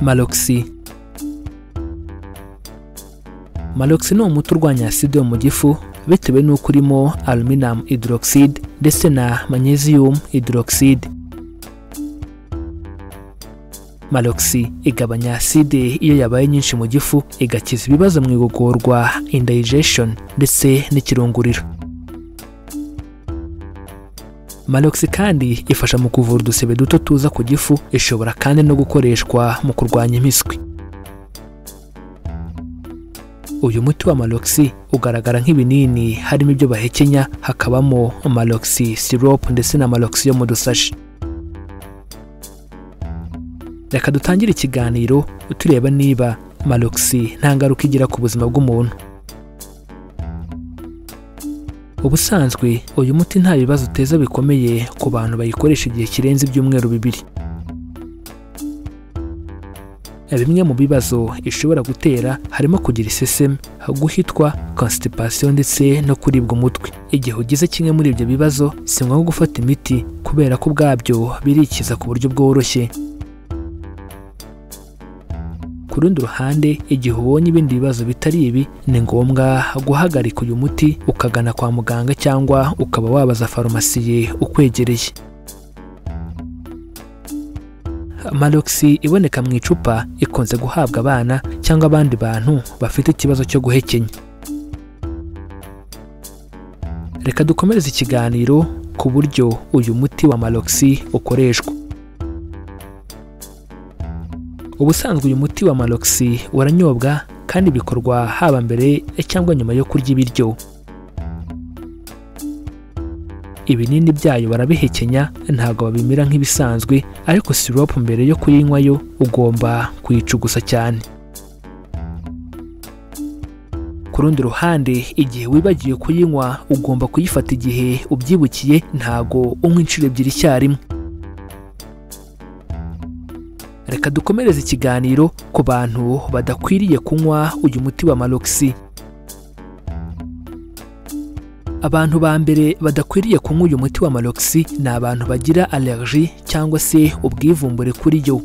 Malox. Malox ni umuti urwanya acide yo mu gifu bitewe n'uko urimo aluminum hydroxide ndetse na magnesium hydroxide. Malox igabanya acide iyo yabaye nyinshi mu gifu, igakiza ibibazo mu igogorwa, indigestion ndetse n'ikirunguriro. Malox kandi ifasha mu kuvura udusebe duto tuza ku gifu, ishobora kandi no gukoreshwa mu kurwanya impiswi. Uyu muti wa Malox ugaragara nk'ibinini, harimo ibyo bahekenya, hakabamo Malox syrup ndetse na Malox yo mu dusashi. Reka dutangire ikiganiro tureba niba Malox nta ngaruka igira ku buzima bw'umuntu. Ubusanzwe uyu muti nta bibazo uteza bikomeye ku bantu bayikoresha igihe kirenze ibyumweru 2. Bimwe mu bibazo ishobora gutera harimo kugira iseseme, guhitwa, constipation ndetse no kuribwa umutwe. Igihe ugize kimwe muri ibyo bibazo, si ngombwa gufata imiti kubera ko ubwabyo birikiza ku buryo bworoshye. Ku rundi ruhande, igihe ubonye ibindi bibazo bitari ibi, ni ngombwa guhagarika uyu muti ukagana kwa muganga cyangwa ukaba wabaza farumasi ukwegereye. Malox iboneka mu icupa ikunze guhabwa abana cyangwa abandi bantu bafite ikibazo cyo guhekenya. Reka dukomereze ikiganiro ku buryo uyu muti wa Malox ukoreshwa. Ubusanzwe uyu muti wa Malox uranyobwa kandi bikorwa haba mbere cyangwa nyuma yo kurya ibiryo. Ibinini byayo barabihekenya, ntabwo babimira nk'ibisanzwe, ariko syrup mbere yo kuyinywa yo ugomba kuyicugusa cyane. Ku rundi ruhande, igihe wibagiwe kuyinywa ugomba kuyifata igihe ubyibukiye, ntabwo unywa inshuro 2 icyarimwe. Reka dukomereze ikiganiro ku bantu badakwiriye kunywa uyu muti wa Malox. Abantu ba mbere badakwiriye kunywa uyu muti wa Malox ni abantu bagira allergie cyangwa se ubwivumbure kuri yo.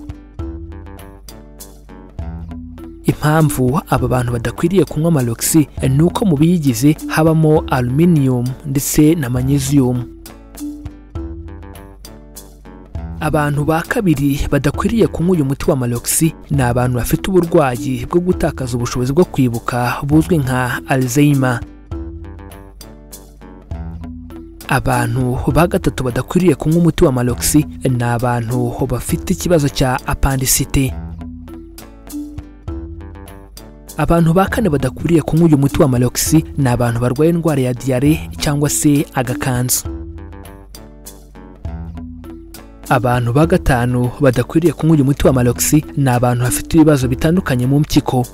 Impamvu aba bantu badakwiriye kunywa Malox ni uko mu biyigize habamo aluminium ndetse na magnesium. Abantu ba kabiri badakwiriye kunywa uyu muti wa Malox ni abantu bafite uburwayi bwo gutakaza ubushobozi bwo kwibuka buzwi nka Alzheimer. Abantu ba gatatu badakwiriye kunywa umuti wa Malox ni abantu bafite ikibazo cya appendicite. Abantu ba kane badakwiriye kunywa uyu muti wa Malox ni abantu barwaye indwara ya diare cyangwa se agakanzu. Abantu ba gatanu badakwiriye kunywa uyu muti wa Malox ni abantu bafite ibibazo bitandukanye mu mpyiko.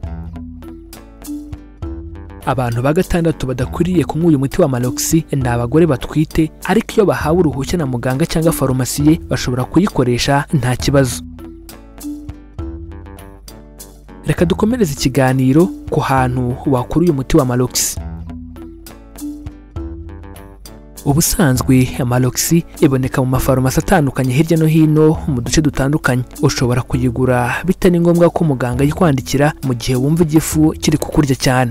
Abantu ba gatandatu badakwiriye kunywa uyu muti wa Malox ni abagore batwite, ariko iyo bahawe uruhushya na muganga cyangwa farumasi bashobora kuyikoresha nta kibazo. Reka dukomereze ikiganiro ku hantu wakura uyu muti wa Malox. Ubusanzwe Malox iboneka mu mafarumasi atandukanye hirya no hino mu duce dutandukanye. Ushobora kuyigura bitari ngombwa ko muganga yikwandikira mu gihe wumva igifu kiri kukurya cyane.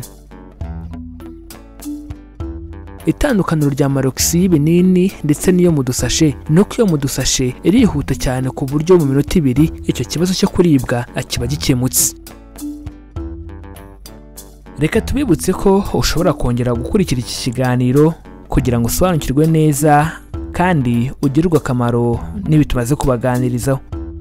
Itandukaniro rya Malox y'ibinini ndetse n'iyo mu dusashe nuko iyo mu dusashe irihuta cyane ku buryo mu minota 2 icyo kibazo cyo kuribwa kiba gikemutse. Reka tubibutse ko ushobora kongera gukurikira iki kiganiro kugira ngo usobanukirwe neza kandi ugirirwe akamaro n'ibitumaze kubaganirizaho.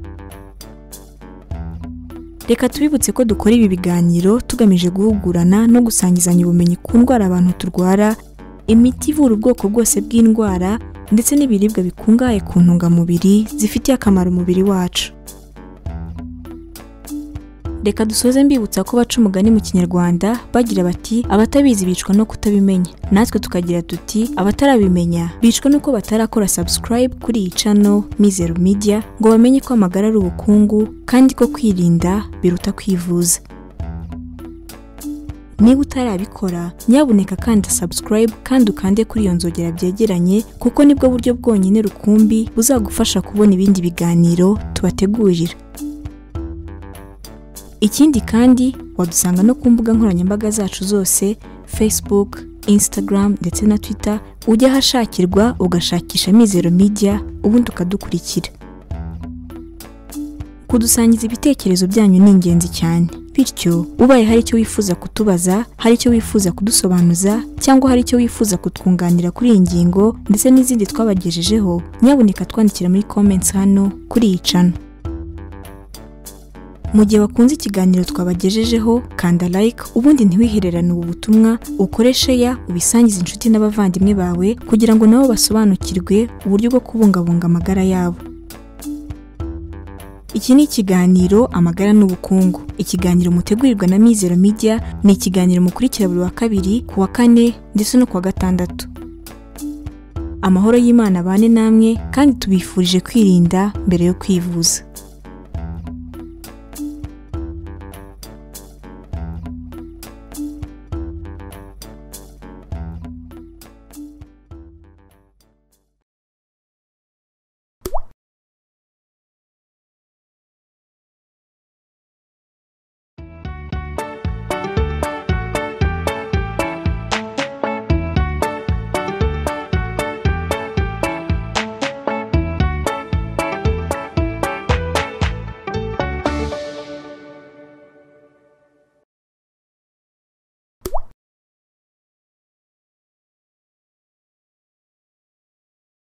Reka tubibutse ko dukora ibi biganiro tugamije guhugurana no gusangizanya ubumenyi ku ndwara abantu turwara, imiti ivura ubwoko bwose bw'indwara ndetse n'ibiribwa bikungahaye ku ntungamubiri zifitiye akamaro umubiri wacu. Reka dusoze mbibutsa ko baca umugani mu Kinyarwanda bagira bati abatabizi bicwa no kutabimenya. Natwe tukagira tuti abatarabimenya bicwa nuko batarakora subscribe kuri iyi channel Mizero Media ngo bamenye ko amagara ari ubukungu kandi ko kwirinda biruta kwivuza. Niba utarabikora nyabuneka kandi subscribe kandi ukande kuri iyo nzogera byegeranye kuko nibwo buryo bwonyine rukumbi buzagufasha kubona ibindi biganiro tubategurira. Ikindi kandi wadusanga no ku mbuga nkoranyambaga zacu zose, Facebook, Instagram ndetse na Twitter. Ujya hashakirwa ugashakisha Mizero Media ubundi ukadukurikira. Kudusangiza ibitekerezo byanyu ningenzi cyane, bityo ubaye haricyo wifuza kutubaza, haricyo wifuza kudusobanuza, cyangwa haricyo wifuza kutwunganira kuri iyi ngingo ndetse n'izindi twabagejejeho, nyabuneka twandikira muri comments hano kuri iyi channel. Mu gihe wakunze ikiganiro twabagejejeho, kanda like ubundi ntiwihererane ubu butumwa, ukore share, ubisangize inshuti n'abavandimwe bawe kugira ngo nabo basobanukirwe uburyo bwo kubungabunga amagara yabo. Iki ni ikiganiro Amagara n'Ubukungu. Ikiganiro mutegurirwa na Mizero Media, ni ikiganiro mukurikira buri wa kabiri, ku wa kane ndetse no ku wa gatandatu. Amahoro y'Imana bane namwe kandi tubifurije kwirinda mbere yo kwivuza.